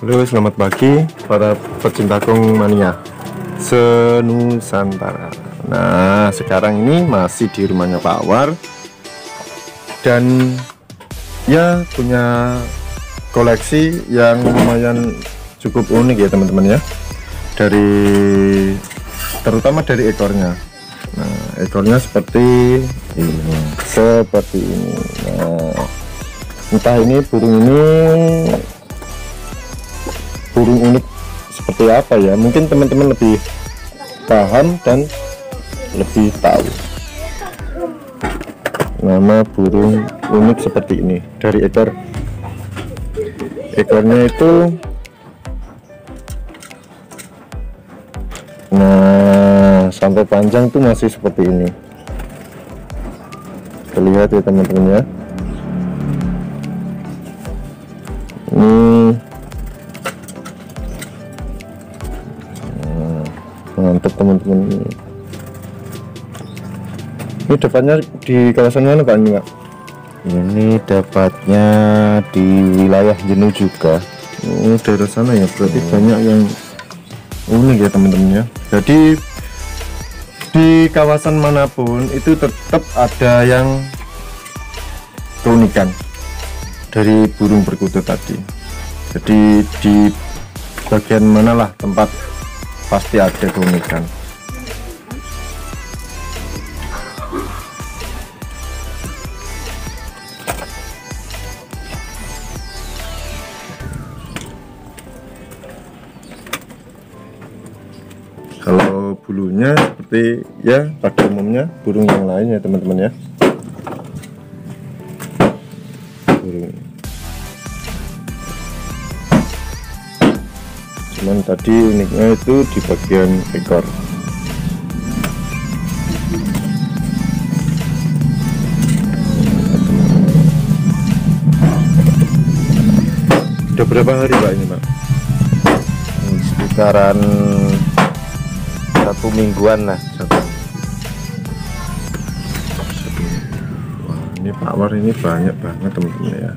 Halo, selamat pagi para pecinta kong mania senusantara. Nah, sekarang ini masih di rumahnya Pak War dan ya punya koleksi yang lumayan cukup unik ya teman-teman ya. Terutama dari ekornya. Nah, ekornya seperti ini. Nah, entah ini burung unik seperti apa ya, mungkin teman-teman lebih paham dan lebih tahu nama burung unik seperti ini. Dari ekornya itu, nah sampai panjang tuh masih seperti ini, terlihat ya teman-teman ya. Ini mantap teman-teman. Ini dapatnya di kawasan mana Pak ini Pak? Ini dapatnya di wilayah Jenuh juga. Oh, daerah sana ya, berarti banyak yang unik ya teman-teman ya. Jadi di kawasan manapun itu tetap ada yang keunikan dari burung perkutut tadi. Jadi di bagian manalah tempat pasti ada keunikan. Kalau bulunya seperti ya pada umumnya burung yang lain ya teman-teman ya. Cuman tadi uniknya itu di bagian ekor. Udah berapa hari Pak ini Pak? Sekitaran 1 mingguan lah. Wah, ini Pak War ini banyak banget teman-teman ya,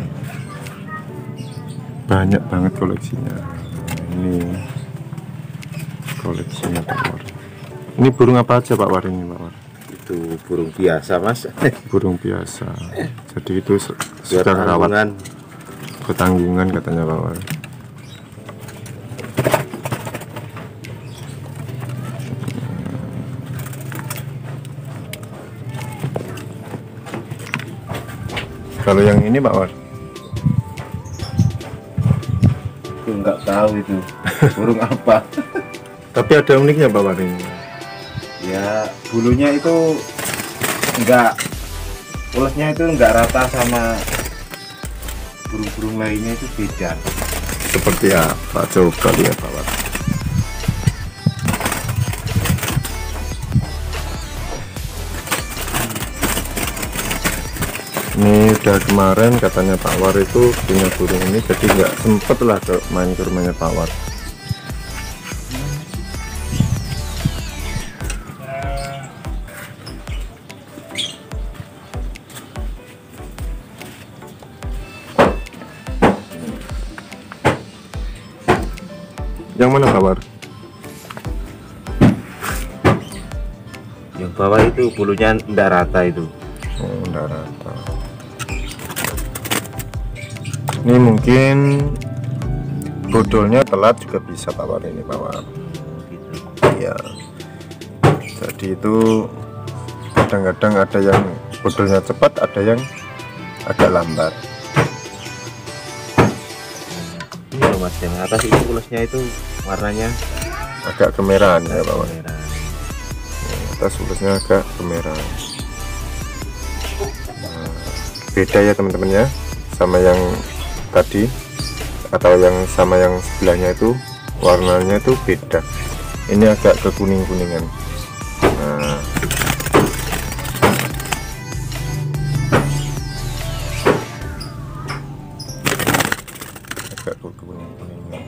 banyak banget koleksinya. Ini koleksinya Pak War. Ini burung apa aja Pak War ini Pak War? Itu burung biasa Mas. Burung biasa. Jadi itu sudah rawat ketanggungan katanya Pak War. Kalau yang ini Pak War? Nggak tahu itu burung apa. Tapi ada uniknya Pak War ini. Ya bulunya itu enggak, ulasnya itu enggak rata sama burung-burung lainnya, itu beda. Seperti apa? Coba lihat Pak War. Ini udah kemarin katanya Pak War itu punya burung ini, jadi nggak sempet lah main ke rumahnya Pak War. Yang mana Pak War? Yang bawah itu bulunya enggak rata itu. Oh, enggak rata. Ini mungkin bodolnya telat juga bisa Pak War ini Pak War. Iya. Jadi itu kadang-kadang ada yang bodolnya cepat, ada yang agak lambat. Ini loh Mas, yang atas itu ulasnya itu warnanya Agak kemerahan ya Pak War. merah. Atas ulasnya agak kemerahan. Nah, beda ya teman-teman ya sama yang tadi, atau yang sama yang sebelahnya itu warnanya itu beda. Ini agak ke kuning-kuningan. Nah, agak ke kuning-kuningan.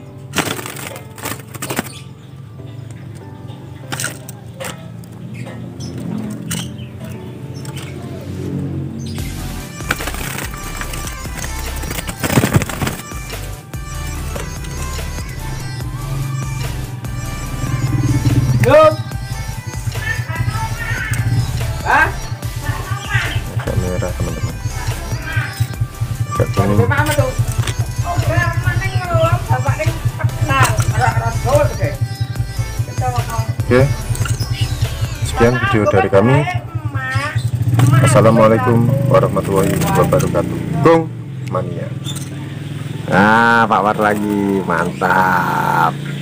Ini oke, sekian video dari kami. Assalamualaikum warahmatullahi wabarakatuh. Bung Mania. Nah, Pak War lagi mantap.